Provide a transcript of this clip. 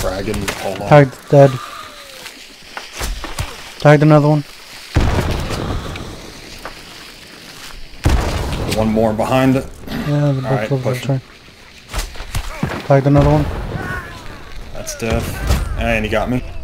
fragging. Hold on. Tagged, dead. Tagged another one. One more behind it. Yeah, they're both Alright, over pushing. there. Tagged another one. That's dead. And he got me.